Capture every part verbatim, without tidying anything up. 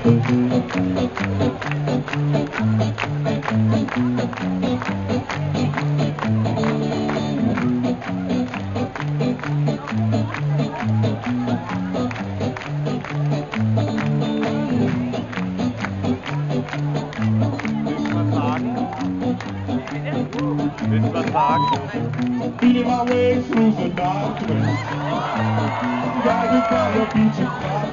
Willst du was sagen? Feeling my way through the dark twist, guided by a beach of cloud.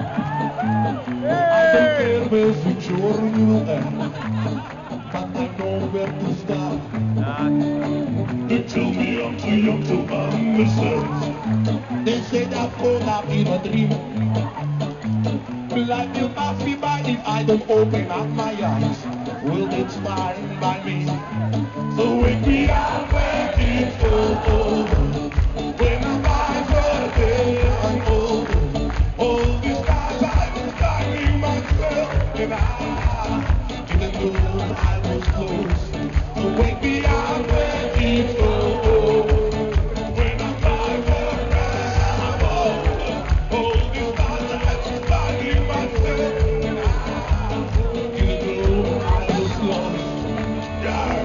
I don't care where the journey will end, but I know where to start. They tell me I'm too young to understand. They say that caught up in a dream. Life will pass me by if I don't open up my eyes. Will it fine by me? So wake me up when it's over. When I'm by for day I'm older. All these times I was finding myself, and I didn't know I was close. So wake me up when it's over. When I'm by for day I'm older. All these times I was finding myself, and I didn't know I was lost. Yeah.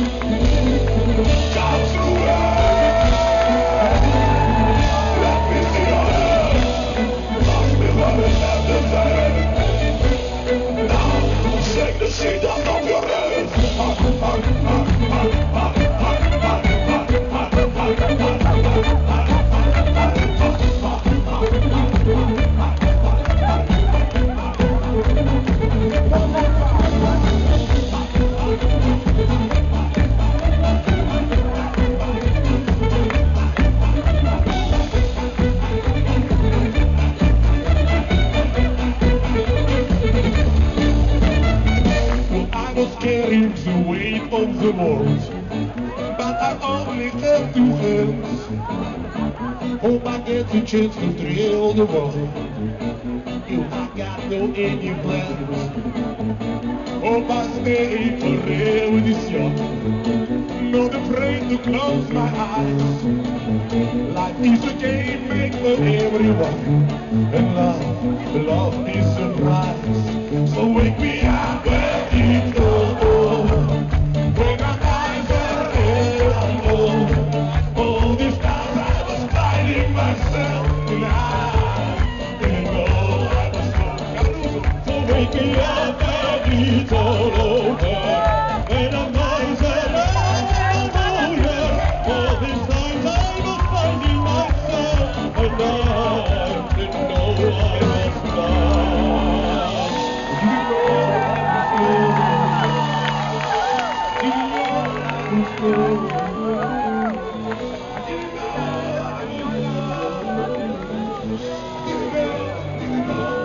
Carrying the weight of the world, but I only have two hands. Hope I get the chance to thrill the world. You I got no any plans. Hope I stay forever this young, not afraid to close my eyes. Life is a game made for everyone, and love, love is a prize. So wake me up when it's over. When my eyes are red and old. All these times I was fighting myself, and I didn't know I was wrong. So wake me up when it's all over. When my eyes are red and older. All these times I was fighting myself, and I didn't know I was wrong.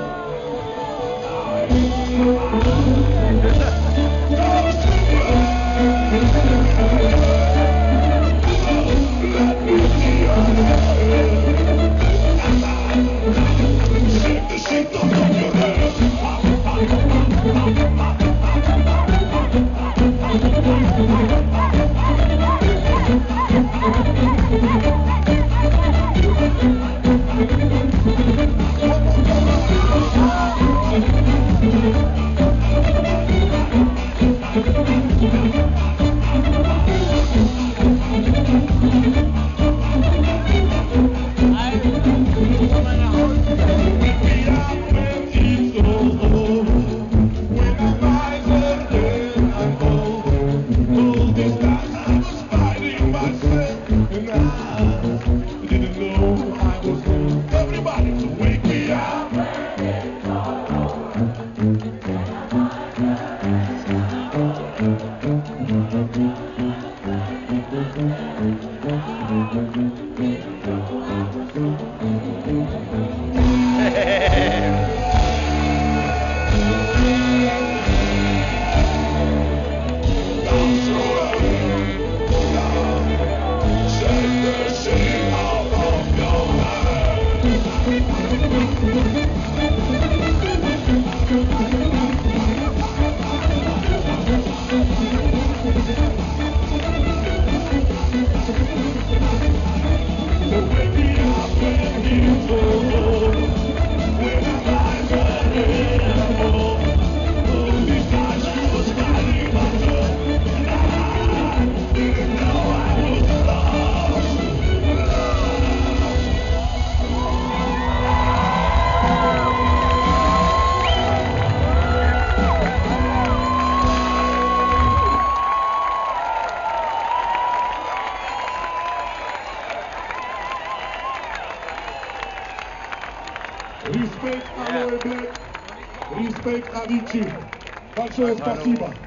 Thank you. Респект, Алоэ Блек. Респект, Авичи. Большое спасибо.